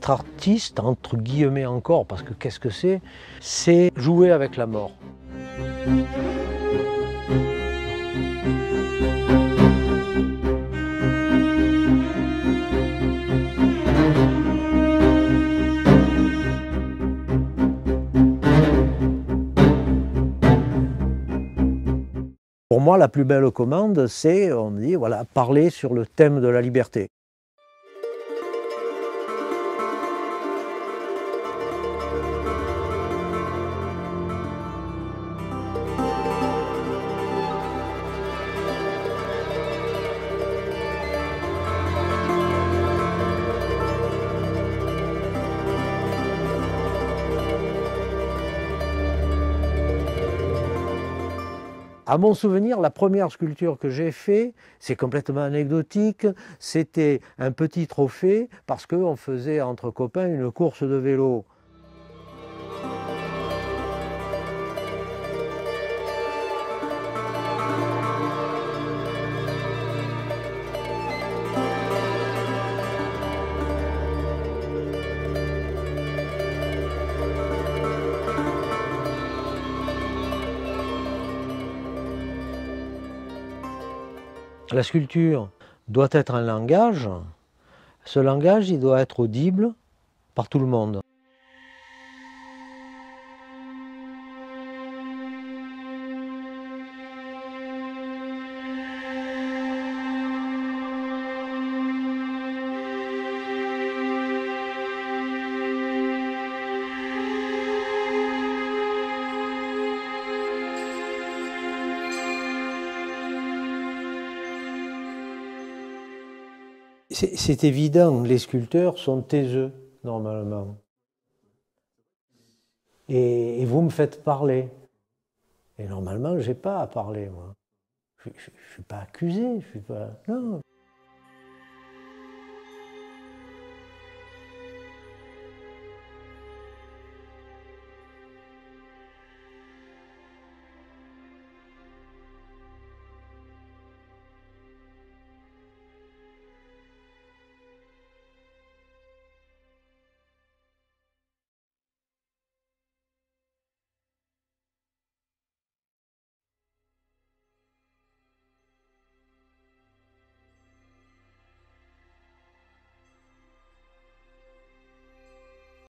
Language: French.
Être artiste, entre guillemets encore, parce que qu'est-ce que c'est? C'est jouer avec la mort. Pour moi, la plus belle commande, c'est, on dit, voilà, parler sur le thème de la liberté. À mon souvenir, la première sculpture que j'ai faite, c'est complètement anecdotique, c'était un petit trophée parce qu'on faisait entre copains une course de vélo. La sculpture doit être un langage. Ce langage, il doit être audible par tout le monde. C'est évident, les sculpteurs sont taiseux, normalement. Et vous me faites parler. Et normalement, je n'ai pas à parler, moi. Je ne suis pas accusé, je suis pas... Non.